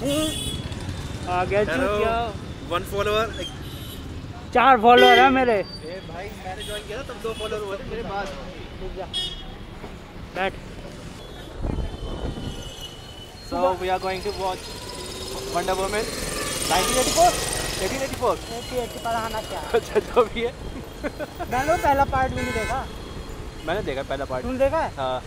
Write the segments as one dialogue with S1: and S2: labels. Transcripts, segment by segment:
S1: आ गया चूतिया।
S2: 1 follower.
S1: 4 follower है मेरे।
S2: ए भाई मैंने ज्वाइन किया था तब 2 फॉलोअर हुए थे मेरे पास।
S1: रुक जा, बैठ।
S2: So we are going to watch Wonder Woman 1984 1884
S1: 80 पर आना क्या?
S2: अच्छा जो भी है।
S1: मैंने पहला पार्ट भी नहीं देखा।
S2: मैंने देखा पहला पार्ट।
S1: तुमने देखा है?
S2: हाँ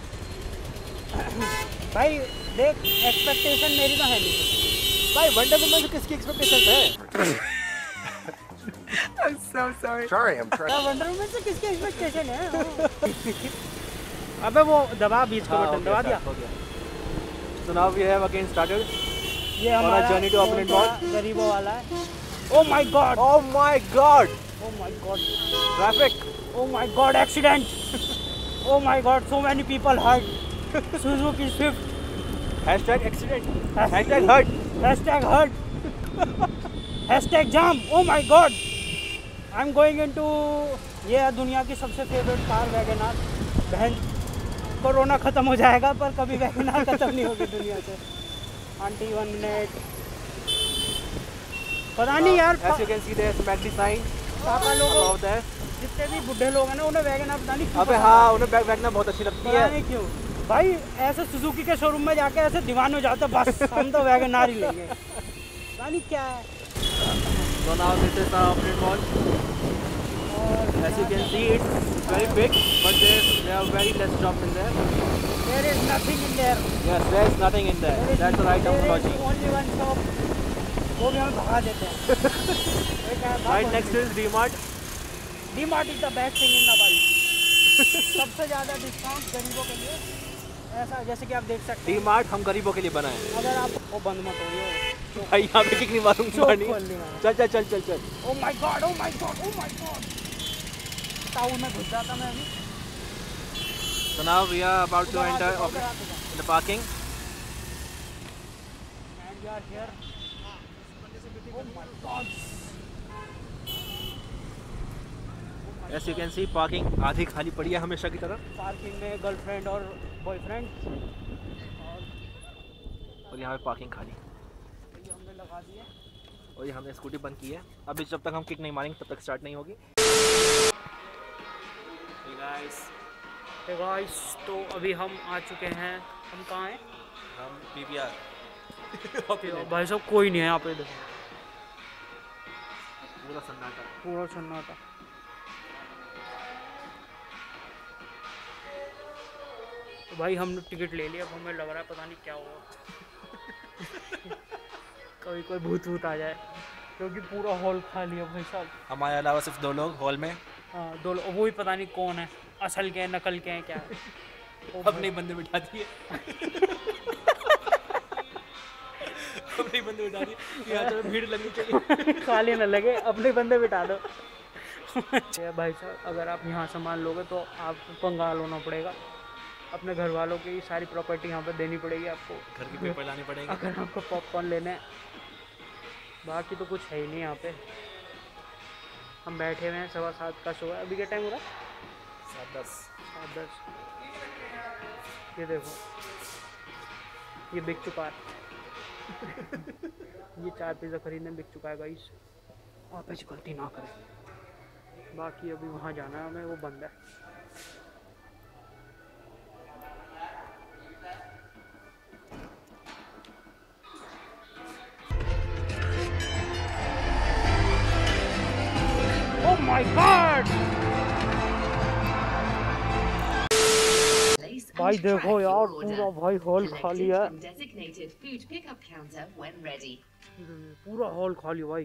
S1: भाई देख, एक्सपेक्टेशन मेरी तो है नहीं।
S2: भाई वंडर वुमन से किसकी एक्सपेक्टेशन है? I'm so sorry I'm trying।
S1: Wonder Woman से किसकी एक्सपेक्टेशन है? अबे वो दबा, बीच का बटन दबा दिया।
S2: So now we have again started
S1: ये
S2: on our journey to Opulent Mall।
S1: गरीबों वाला है। Oh my God!
S2: Oh my God!
S1: Oh my God!
S2: Traffic!
S1: Oh my God! Accident! Oh my God! So many people hurt. Suzuki Swift.
S2: Hashtag accident. Hashtag hurt.
S1: Hashtag hurt. Hashtag jam. Oh my God! I'm going into ये है दुनिया की सबसे favourite car, WagonR. बहन, corona खत्म हो जाएगा पर कभी वैगनआर खत्म नहीं होगी दुनिया से। Aunty 1 minute. पता नहीं यार,
S2: As you can see there is MACD sign
S1: पापा लोग
S2: above there।
S1: जितने भी बुढ़े लोग हैं ना, उन्हें वैगनआर पता नहीं क्यों
S2: अबे हाँ, उन्हें वैगनआर बहुत अच्छी लगती
S1: पता
S2: है।
S1: नहीं क्यों। भाई ऐसे सुजुकी के शोरूम में जाके ऐसे दीवाने हो जाते, बस हम तो वैगनआर ही लेंगे। पता नहीं क्या है।
S2: So now this is the Opulent Mall। As you can see it's very big but there are very less shops in there।
S1: There is nothing in there।
S2: Yes, there is nothing in there। That's the right terminology।
S1: There is only one shop। वो भी हमें भगा देते हैं।
S2: Right next is DMart।
S1: DMart is the best thing in the world। सबसे ज़्यादा discount गरीबों के लिए, ऐसा जैसे कि आप देख सकते हैं।
S2: DMart हम गरीबों के लिए बना है।
S1: अगर आप वो बंद मत हो तो
S2: भाई यहाँ पे किक नहीं मारूंगा। चल चल चल चल चल।
S1: Oh my God! Oh my God! Oh my God! Town में घुस जाता मैं अभी।
S2: So now we are about to enter the parking।
S1: And we are here। Oh my God!
S2: As you can see parking आधी खाली पड़ी है हमेशा की तरह।
S1: पार्किंग में गर्लफ्रेंड और बॉयफ्रेंड,
S2: और यहाँ पे पार्किंग खाली।
S1: ये हमने लगा दिए।
S2: और ये हमने स्कूटी बंद की है। अभी जब तक हम किक नहीं मारेंगे तब तक स्टार्ट नहीं होगी।
S1: Hey guys, तो अभी हम आ चुके हैं। हम कहाँ हैं?
S2: हम PVR।
S1: भाई साहब कोई नहीं है यहाँ पे, देखो
S2: पूरा सन्नाटा।
S1: पूरा सन्नाटा। तो भाई हमने टिकट ले लिया, अब हमें लग रहा है पता नहीं क्या होगा। कभी कोई भूत भूत आ जाए, क्योंकि पूरा हॉल खाली है भाई साहब।
S2: हमारे अलावा सिर्फ 2 लोग हॉल में।
S1: हाँ 2 लोग, वो भी पता नहीं कौन है, असल के हैं नकल के हैं क्या है।
S2: अपने बंदे बिठा दिए। अपने बंदे बिठा दिए। यहाँ तो भीड़ लगनी चाहिए।
S1: खाली ना लगे, अपने बंदे बिठा दो। भाई साहब अगर आप यहाँ सामान लोगे तो आपको कंगाल होना पड़ेगा। अपने घर वालों की सारी प्रॉपर्टी यहाँ पे देनी पड़ेगी आपको।
S2: घर के पेपर लाने पड़ेंगे
S1: अगर आपको पॉपकॉर्न लेने हैं। बाकी तो कुछ है ही नहीं यहाँ पे। हम बैठे हुए हैं, 7:15 का शो है। अभी क्या टाइम हो रहा है?
S2: 7:10।
S1: ये देखो, ये बिक चुका है। ये 4 पिज़्ज़ा खरीदने बिक चुका है गाइस। आप ऐसी गलती ना करें। बाकी अभी वहाँ जाना है हमें, वो बंद है। Oh my God! भाई देखो यार, पूरा भाई हॉल खाली है। पूरा हॉल खाली भाई।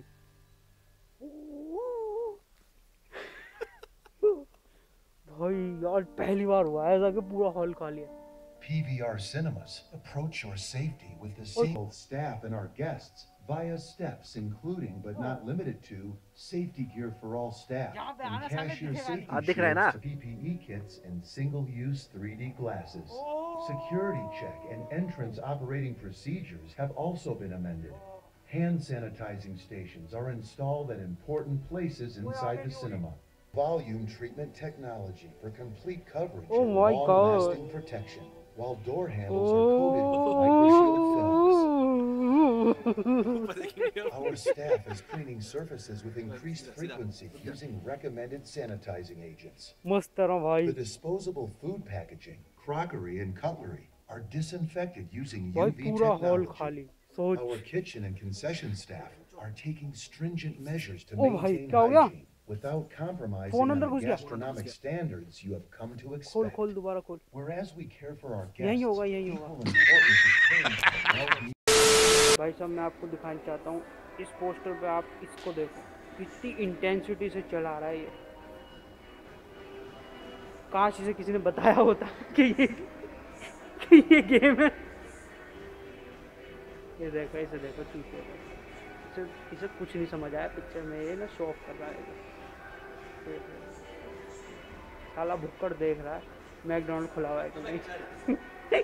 S1: भाई यार पहली बार हुआ है ऐसा कि पूरा हॉल खाली है।
S3: PVR Cinemas approach your safety with the same staff and our guests via steps including but not limited to safety gear for all staff and cashier safety shields to PPE kits and single-use 3D glasses. Security check and entrance operating procedures have also been amended. Hand sanitizing stations are installed at important places inside the cinema. Volume treatment technology for complete coverage and long-lasting protection, while door handles are coated with microshield films. Our staff is cleaning surfaces with increased frequency using recommended sanitizing agents.
S1: मस्त तरह भाई.
S3: The disposable food packaging, crockery, and cutlery are disinfected using
S1: भाई
S3: UV
S1: पूरा hall
S3: technology.
S1: खाली. सोच.
S3: Our kitchen and concession staff are taking stringent measures to
S1: ओ भाई
S3: maintain
S1: क्या हो गया?
S3: hygiene without compromising
S1: phone
S3: on
S1: अंदर
S3: the
S1: घुस गया.
S3: gastronomic standards you have come to
S1: खोल
S3: expect.
S1: खोल दोबारा खोल.
S3: Whereas we care for our
S1: यही
S3: guests,
S1: होगा यही होगा.
S3: equal importance is paid for the well-being.
S1: भाई साहब मैं आपको दिखाना चाहता हूँ इस पोस्टर पे आप इसको देखो कितनी इंटेंसिटी से चला रहा है ये. काश इसे किसी ने बताया होता कि ये गेम है. ये देखो इसे देखो चूतिया को. इसे कुछ नहीं समझ आया पिक्चर में. ये ना शो ऑफ कर रहा है. साला भुक्कड़ देख रहा है मैकडॉनल्ड खुला हुआ है कि नहीं.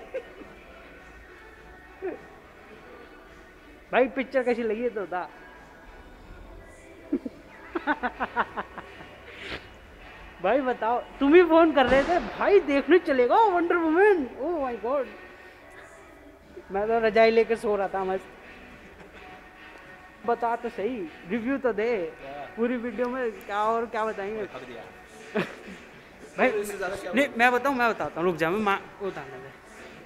S1: भाई पिक्चर कैसी लगी है तो बता. भाई बताओ. तुम ही फोन कर रहे थे भाई देखने चलेगा Wonder Woman. Oh my God. मैं तो रजाई लेकर सो रहा था मस्त. बता तो सही रिव्यू तो दे. पूरी वीडियो में क्या और क्या बताएंगे. भाई नहीं मैं बताता हूँ. रुक जा मैं बताना दे.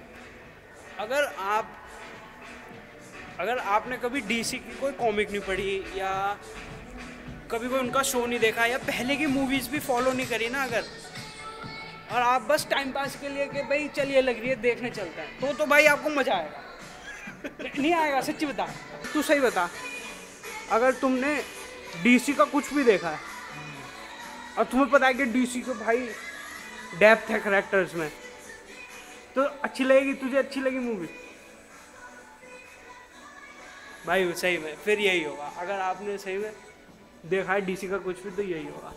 S1: अगर आपने कभी डीसी की कोई कॉमिक नहीं पढ़ी या कभी कोई उनका शो नहीं देखा या पहले की मूवीज़ भी फॉलो नहीं करी ना अगर, और आप बस टाइम पास के लिए कि भाई चलिए लग रही है देखने चलता है तो भाई आपको मज़ा आएगा. नहीं आएगा सच्ची बता. तू सही बता. अगर तुमने डीसी का कुछ भी देखा है और तुम्हें पता है कि डीसी को भाई डेप्थ है कैरेक्टर्स में तो अच्छी लगेगी तुझे. अच्छी लगी मूवी भाई सही में फिर यही होगा. अगर आपने सही में देखा है डीसी का कुछ भी तो यही होगा.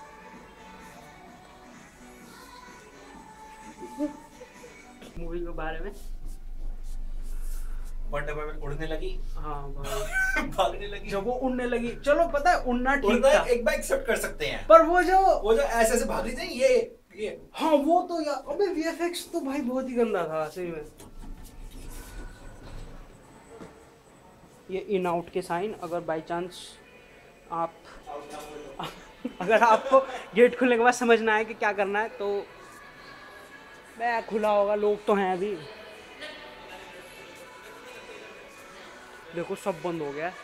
S1: मूवी के बारे में
S2: वंडर वुमन उड़ने लगी.
S1: हाँ भाई
S2: भागने लगी.
S1: जब वो उड़ने लगी चलो पता है उड़ना ठीक था
S2: एक बार एक्सेप्ट कर सकते हैं
S1: पर वो जो
S2: ऐसे ऐसे भाग रही थी ये
S1: हाँ वो तो यार अबे वीएफएक्स तो भाई बहुत ही गंदा था सही में. ये इन आउट के साइन अगर बाय चांस आप अगर आपको गेट खुलने के बाद समझ ना आए कि क्या करना है तो मैं खुला होगा. लोग तो हैं अभी. देखो सब बंद हो गया है.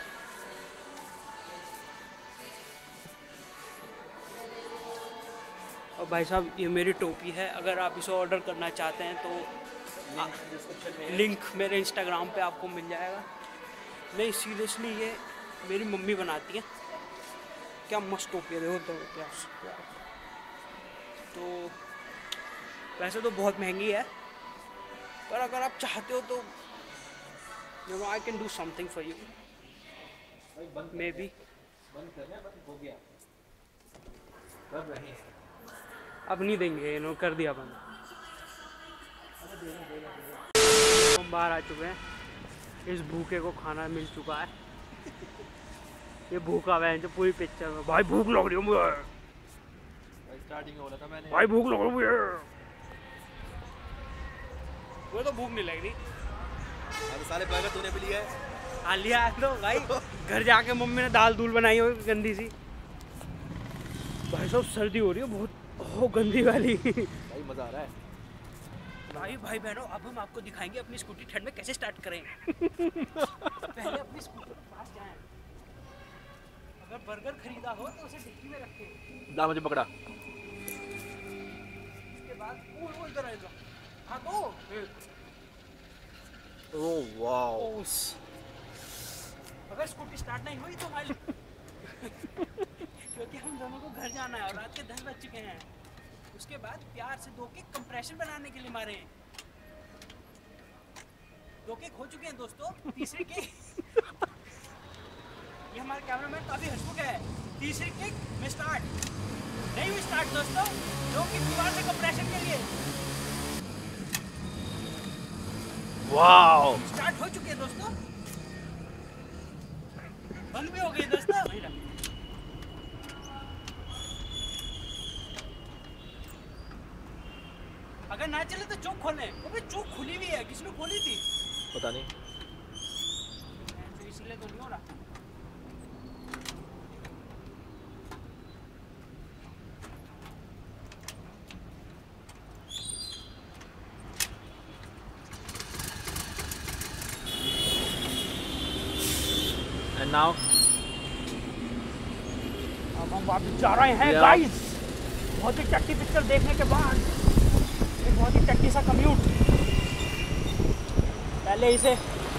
S1: और भाई साहब ये मेरी टोपी है. अगर आप इसे ऑर्डर करना चाहते हैं तो लिंक मेरे इंस्टाग्राम पे आपको मिल जाएगा. नहीं सीरियसली ये मेरी मम्मी बनाती है. क्या मस्त टोपी है देखो तो क्या. तो वैसे तो बहुत महंगी है पर अगर आप चाहते हो तो you know I can do something for you maybe.
S2: हो गया
S1: अब नहीं देंगे यू नो कर दिया बंद. हम बाहर आ चुके हैं. इस भूखे को खाना मिल चुका है. ये भूखा हुआ है जो पूरी पिक्चर में. भाई भूख लग रही है मुझे.
S2: स्टार्टिंग में बोला था मैंने
S1: भाई भूख लग रही है मुझे. वो तो भूख नहीं लग रही.
S2: अरे साले बर्गर तूने भी लिया है.
S1: हाँ लिया है तो भाई घर जाके मम्मी ने दाल दूल बनाई हो गंदी सी. भाई साहब सर्दी हो रही है बहुत. ओह गंदी वाली.
S2: भाई मजा आ रहा है.
S1: भाई बहनों अब हम आपको दिखाएंगे अपनी स्कूटी ठंड में कैसे स्टार्ट करें. पहले अपनी स्कूटी के पास जाएं. अगर बर्गर खरीदा हो तो उसे डिक्की में रखें.
S2: ला मुझे पकड़ा.
S1: उसके बाद वो इधर आएगा. हाँ तो
S2: ओह वाओ.
S1: अगर स्कूटी स्टार्ट नहीं हुई तो हमारी क्योंकि हम दोनों को घर जाना है और रात के 10 बज चुके हैं. उसके बाद प्यार से 2 किक कंप्रेशन बनाने के लिए मारे हैं. 2 किक हो चुके हैं दोस्तों. तीसरी किक ये हमारे कैमरामैन काफी हंसमुख है. तीसरी किक में स्टार्ट नहीं हुई स्टार्ट दोस्तों. 2 किक दीवार से कंप्रेशन के लिए.
S2: वाओ
S1: स्टार्ट हो चुके हैं दोस्तों. बंद भी हो गई दोस्तों. अगर ना चले तो चौक खोलें. वो भी चौक खुली हुई है. किसने खोली थी
S2: पता नहीं.
S1: इसलिए तो नहीं हो रहा।
S2: And now
S1: अब हम वापस जा रहे हैं गाइस। बहुत ही टट्टी पिक्चर देखने के बाद एक बहुत ही टट्टी सा कम्यूट। पहले इसे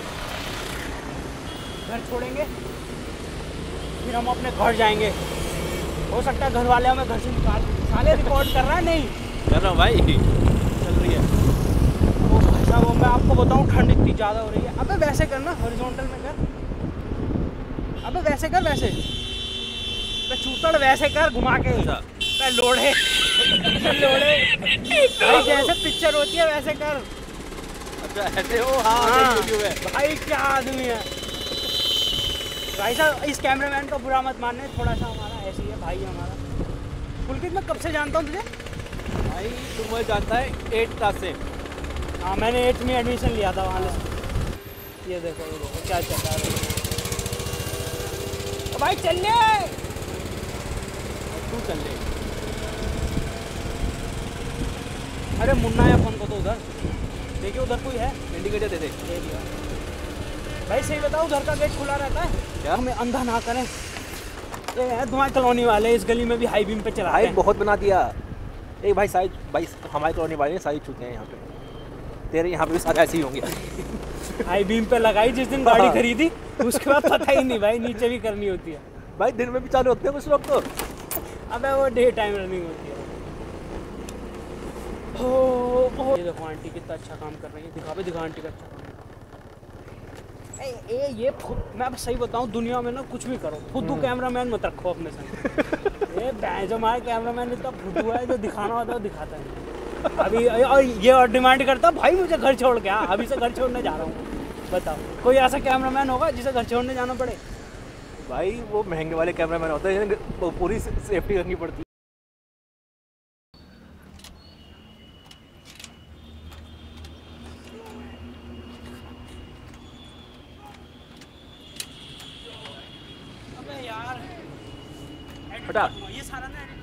S1: घर छोड़ेंगे, फिर हम अपने घर जाएंगे। हो सकता है घर वाले हमें घर से निकाल। साले रिकॉर्ड कर रहा है? नहीं
S2: कर रहा हूँ भाई, चल रही है।
S1: वो भाई साहब, मैं आपको बताऊँ ठंड इतनी ज़्यादा हो रही है। अबे वैसे करना, हॉरिजॉन्टल में कर। अबे वैसे कर, वैसे मैं चूतड़ वैसे कर घुमा के। मैं लोड़े लोड़े भाई जैसे पिक्चर होती है वैसे कर।
S2: अच्छा ऐसे हो? हाँ है।
S1: भाई क्या आदमी है भाई साहब। इस कैमरामैन को बुरा मत मानने, थोड़ा सा हमारा ऐसे ही है भाई हमारा। पुलकित मैं कब से जानता हूँ तुझे?
S2: भाई तुम मुझे जानता है 8th क्लास से।
S1: हाँ मैंने 8th में एडमिशन लिया था वहाँ से। ये देखो क्या चल रहा है भाई। चल ले,
S2: तू चल ले।
S1: अरे मुन्ना या फोन को तो उधर देखिए, उधर कोई है?
S2: इंडिकेटर दे दे।
S1: दे दिया भाई। सही बताओ, उधर का गेट खुला रहता है
S2: क्या?
S1: हमें अंधा ना करें। ये है धुआं कॉलोनी वाले, इस गली में भी हाई बीम पे चलाते
S2: भाई
S1: हैं।
S2: बहुत बना दिया। एक भाई साइज भाई हमारी कॉलोनी वाले साइज चुके हैं यहाँ पे। तेरे यहाँ पे भी सारे ऐसे ही होंगे।
S1: हाई बीम पे लगाई जिस दिन गाड़ी खरीदी, उसके बाद पता ही नहीं भाई नीचे भी करनी होती है।
S2: भाई दिन में भी चालू होते हैं कुछ लोग तो।
S1: अबे वो डे टाइम रनिंग होती है। ओ ये देखो आंटी कितना अच्छा काम कर रही है। दिखा आंटी का अच्छा काम। ये मैं अब सही बताऊं, दुनिया में ना कुछ भी करो, फुद्दू कैमरामैन मत रखो अपने संग। ये जो हमारा कैमरामैन इतना फुद्दू है, जो दिखाना होता है वो दिखाता है। अभी और ये और डिमांड करता भाई मुझे घर छोड़ के आ, अभी से घर छोड़ने जा रहा हूँ। बताओ कोई ऐसा कैमरामैन होगा जिसे घर छोड़ने जाना पड़े?
S2: भाई वो महंगे वाले कैमरामैन होते हैं, पूरी सेफ्टी करनी पड़ती है।
S1: अबे यार
S2: हटा।
S1: ये सारा ना